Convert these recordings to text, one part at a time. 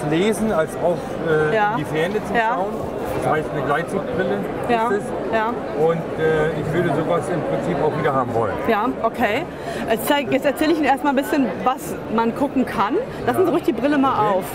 Lesen als auch Ja. in die Ferne zu Ja. schauen. Das heißt, eine Gleitsichtbrille Ja. ist es. Ja. Und ich würde sowas im Prinzip auch wieder haben wollen. Ja, okay. Jetzt erzähle ich Ihnen erstmal ein bisschen, was man gucken kann. Lassen Sie ruhig die Brille mal auf.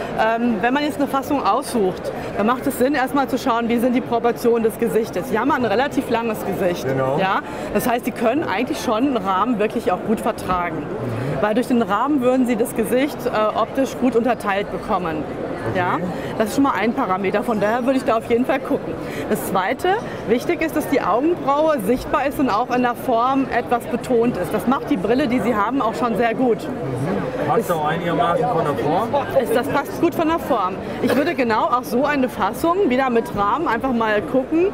Wenn man jetzt eine Fassung aussucht, dann macht es Sinn, erstmal zu schauen, wie sind die Proportionen des Gesichtes. Sie haben ein relativ langes Gesicht. Genau. Ja? Das heißt, Sie können eigentlich schon einen Rahmen wirklich auch gut vertragen. Weil durch den Rahmen würden Sie das Gesicht optisch gut unterteilt bekommen. Ja? Das ist schon mal ein Parameter, von daher würde ich da auf jeden Fall gucken. Das Zweite, wichtig ist, dass die Augenbraue sichtbar ist und auch in der Form etwas betont ist. Das macht die Brille, die Sie haben, auch schon sehr gut. Passt auch einigermaßen von der Form. Das passt gut von der Form. Ich würde genau auch so eine Fassung, wieder mit Rahmen, einfach mal gucken,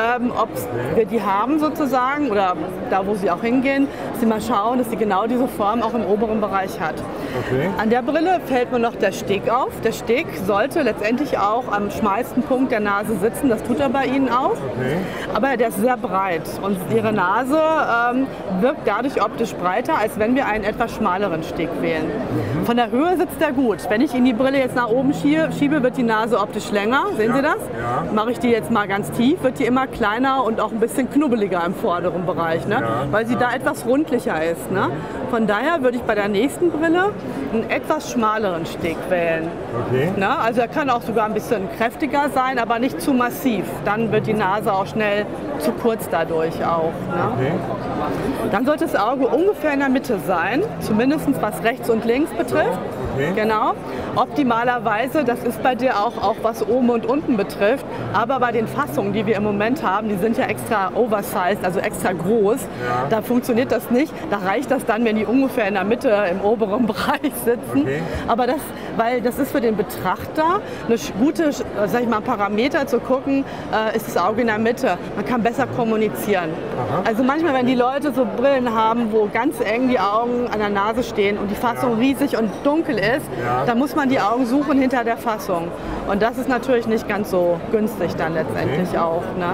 ob wir die haben sozusagen oder da, wo sie auch hingehen, dass sie mal schauen, dass sie genau diese Form auch im oberen Bereich hat. Okay. An der Brille fällt mir noch der Steg auf. Der Steg sollte letztendlich auch am schmalsten Punkt der Nase sitzen. Das tut er bei Ihnen auch. Okay. Aber der ist sehr breit und Ihre Nase wirkt dadurch optisch breiter, als wenn wir einen etwas schmaleren Steg wählen. Von der Höhe sitzt er gut. Wenn ich Ihnen die Brille jetzt nach oben schiebe, wird die Nase optisch länger. Sehen Sie das? Ja. Mache ich die jetzt mal ganz tief, wird die immer kleiner und auch ein bisschen knubbeliger im vorderen Bereich, ne? Weil sie da etwas rundlicher ist. Ne? Von daher würde ich bei der nächsten Brille einen etwas schmaleren Steg wählen. Okay. Ne? Also er kann auch sogar ein bisschen kräftiger sein, aber nicht zu massiv. Dann wird die Nase auch schnell zu kurz dadurch auch. Ne? Okay. Dann sollte das Auge ungefähr in der Mitte sein, zumindest was rechts und links betrifft. Okay. Genau. Optimalerweise, das ist bei dir auch was oben und unten betrifft, aber bei den Fassungen, die wir im Moment haben, die sind ja extra oversized, also extra groß. Da funktioniert das nicht. Da reicht das dann, wenn die ungefähr in der Mitte im oberen Bereich sitzen. Okay. Aber weil das ist für den Betrachter eine gute, sag ich mal, Parameter zu gucken, ist das Auge in der Mitte. Man kann besser kommunizieren. Also manchmal, wenn die Leute so Brillen haben, wo ganz eng die Augen an der Nase stehen und die Fassung riesig und dunkel ist, dann muss man die Augen suchen hinter der Fassung. Und das ist natürlich nicht ganz so günstig dann letztendlich auch. Ne?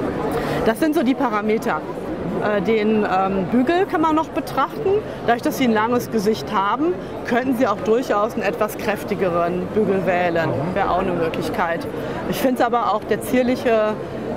Das sind so die Parameter. Den Bügel kann man noch betrachten. Dadurch, dass Sie ein langes Gesicht haben, könnten Sie auch durchaus einen etwas kräftigeren Bügel wählen. Wäre auch eine Möglichkeit. Ich finde es aber auch, der zierliche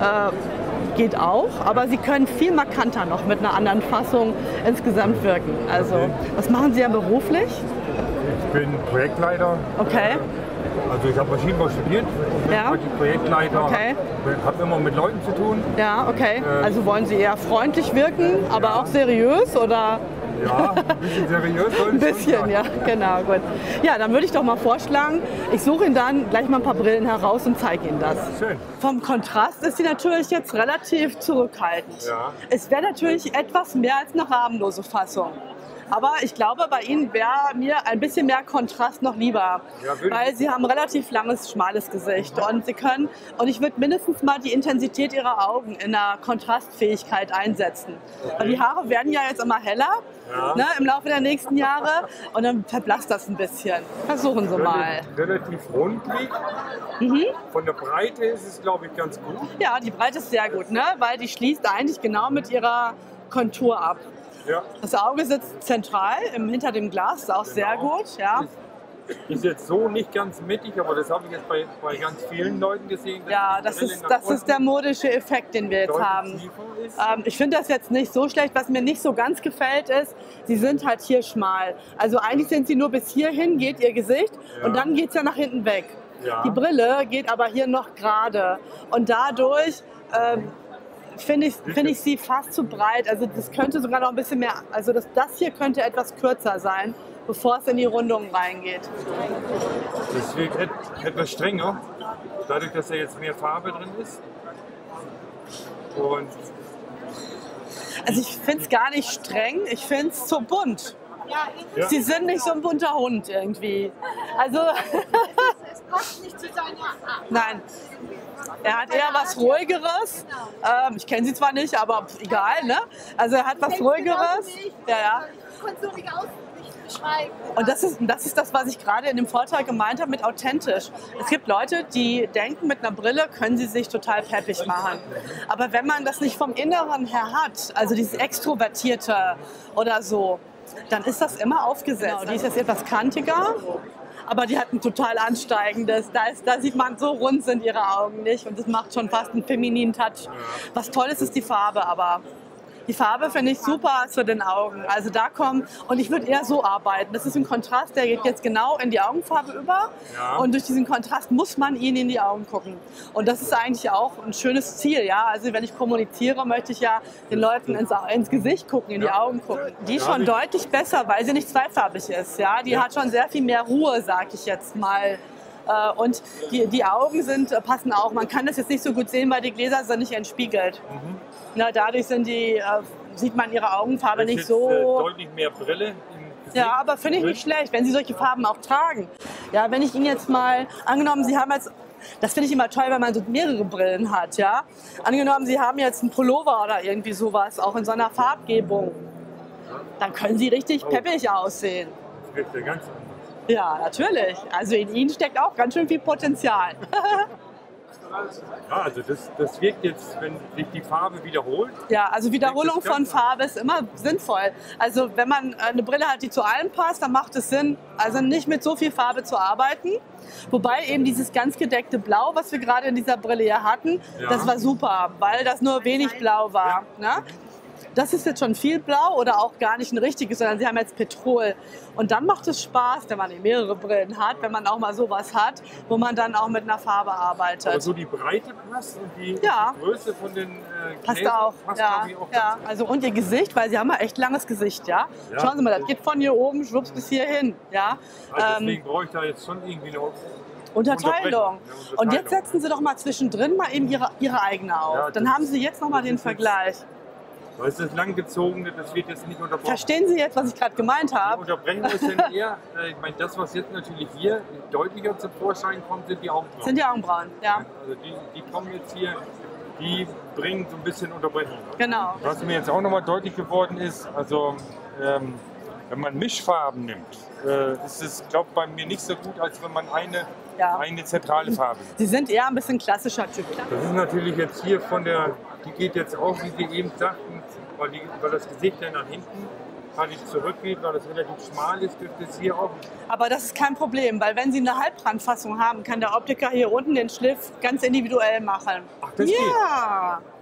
geht auch, aber Sie können viel markanter noch mit einer anderen Fassung insgesamt wirken. Also, was machen Sie ja beruflich? Ich bin Projektleiter. Okay. Also ich habe Maschinenbau studiert und bin Ja. Projektleiter. Okay. Habe immer mit Leuten zu tun. Ja, okay. Also wollen Sie eher freundlich wirken, aber auch seriös oder? Ja, ein bisschen seriös soll Ein ich schon bisschen, sagen. ja, genau, gut. Ja, dann würde ich doch mal vorschlagen, ich suche Ihnen dann gleich mal ein paar Brillen heraus und zeige Ihnen das. Schön. Vom Kontrast ist sie natürlich jetzt relativ zurückhaltend. Ja. Es wäre natürlich etwas mehr als eine rahmenlose Fassung. Aber ich glaube, bei Ihnen wäre mir ein bisschen mehr Kontrast noch lieber, Ja, würde weil Sie haben ein relativ langes, schmales Gesicht und Sie können, und ich würde mindestens mal die Intensität Ihrer Augen in der Kontrastfähigkeit einsetzen. Weil die Haare werden ja jetzt immer heller, ne, im Laufe der nächsten Jahre und dann verblasst das ein bisschen. Versuchen Sie mal. Relativ rundlich. Von der Breite ist es, glaube ich, ganz gut. Ja, die Breite ist sehr gut, ne, weil die schließt eigentlich genau mit ihrer Kontur ab. Ja. Das Auge sitzt zentral hinter dem Glas, ist auch sehr gut. Ja. Ist jetzt so nicht ganz mittig, aber das habe ich jetzt bei ganz vielen Leuten gesehen. dass Ja, die das Brille ist, nach das ist unten der modische Effekt, den wir jetzt deutlich haben. tiefer ist. Ich finde das jetzt nicht so schlecht. Was mir nicht so ganz gefällt ist, sie sind halt hier schmal. Also eigentlich sind sie nur bis hierhin, geht ihr Gesicht und dann geht es ja nach hinten weg. Ja. Die Brille geht aber hier noch gerade und dadurch finde ich sie fast zu breit. Also das könnte sogar noch ein bisschen mehr, also das hier könnte etwas kürzer sein, bevor es in die Rundung reingeht. Das wird etwas strenger, dadurch, dass da jetzt mehr Farbe drin ist. Und Also ich finde es gar nicht streng, ich finde es zu bunt. ja, Sie sind nicht so ein bunter Hund irgendwie. Also Es passt nicht zu seiner Art. nein, er hat eher was Ruhigeres. Ich kenne sie zwar nicht, aber egal, ne? Also er hat was Ruhigeres. Ja, ja. Ich konnte so nicht beschreiben. Und das ist das, was ich gerade in dem Vortrag gemeint habe mit authentisch. Es gibt Leute, die denken, mit einer Brille können sie sich total peppig machen. Aber wenn man das nicht vom Inneren her hat, also dieses Extrovertierte oder so, dann ist das immer aufgesetzt. Genau, die ist jetzt etwas kantiger. Aber die hat ein total ansteigendes. Da sieht man, so rund sind ihre Augen nicht. Und das macht schon fast einen femininen Touch. Was toll ist, ist die Farbe, aber die Farbe finde ich super zu den Augen. Also da kommen, und ich würde eher so arbeiten. Das ist ein Kontrast, der geht jetzt genau in die Augenfarbe über. Ja. Und durch diesen Kontrast muss man ihnen in die Augen gucken. Und das ist eigentlich auch ein schönes Ziel. Ja? Also wenn ich kommuniziere, möchte ich ja den Leuten ins Gesicht gucken, in die Augen gucken. Die ist schon deutlich besser, weil sie nicht zweifarbig ist. Ja? Die hat schon sehr viel mehr Ruhe, sag ich jetzt mal. Und die Augen passen auch. Man kann das jetzt nicht so gut sehen, weil die Gläser sind nicht entspiegelt. Na, dadurch sieht man ihre Augenfarbe nicht so. Deutlich mehr Brille im Gesicht. Ja, aber finde ich nicht schlecht, wenn Sie solche Farben auch tragen. Ja, wenn ich Ihnen jetzt mal, angenommen, Sie haben jetzt, das finde ich immer toll, wenn man so mehrere Brillen hat, ja. Angenommen, Sie haben jetzt einen Pullover oder irgendwie sowas, auch in so einer Farbgebung. Dann können Sie richtig peppig aussehen. Das wird ja ganz anders. Ja, natürlich. Also in Ihnen steckt auch ganz schön viel Potenzial. Ja, also das wirkt jetzt, wenn sich die Farbe wiederholt. Ja, also Wiederholung Das ist von ganz Farbe ist immer sinnvoll. Also wenn man eine Brille hat, die zu allem passt, dann macht es Sinn, also nicht mit so viel Farbe zu arbeiten. Wobei eben dieses ganz gedeckte Blau, was wir gerade in dieser Brille hier hatten, das war super, weil das nur wenig Blau war. Ne? Das ist jetzt schon viel Blau oder auch gar nicht ein richtiges, sondern Sie haben jetzt Petrol. Und dann macht es Spaß, wenn man mehrere Brillen hat, wenn man auch mal sowas hat, wo man dann auch mit einer Farbe arbeitet. Aber so die Breite passt und die Größe von den passt Gläsern auch. passt Ja, auch ja. Also und Ihr Gesicht, weil Sie haben ja echt langes Gesicht, ja? Schauen Sie mal, das geht von hier oben schwupps bis hier hin, ja? Also deswegen brauche ich da jetzt schon irgendwie eine Unterteilung. Und jetzt setzen Sie doch mal zwischendrin mal eben Ihre eigene auf. Ja, dann haben Sie jetzt noch mal den Vergleich. Weil es ist langgezogene, das wird jetzt nicht unterbrochen. Verstehen Sie jetzt, was ich gerade gemeint Die habe? Unterbrechung ist dann eher, ich meine, das, was jetzt natürlich hier deutlicher zum Vorschein kommt, sind die Augenbrauen. Sind die Augenbrauen, ja. Also die kommen jetzt hier, die bringen so ein bisschen Unterbrechung. Genau. Was mir jetzt auch nochmal deutlich geworden ist, also wenn man Mischfarben nimmt, ist es, glaube ich, bei mir nicht so gut, als wenn man eine zentrale Farbe nimmt. Sie sind eher ein bisschen klassischer Typ. Das ist natürlich jetzt hier die geht jetzt auch, wie Sie eben sagten, weil das Gesicht dann nach hinten nicht zurückgeht, weil das relativ schmal ist, dürfte es hier auch. Aber das ist kein Problem, weil wenn Sie eine Halbrandfassung haben, kann der Optiker hier unten den Schliff ganz individuell machen. Ach, das ja. geht.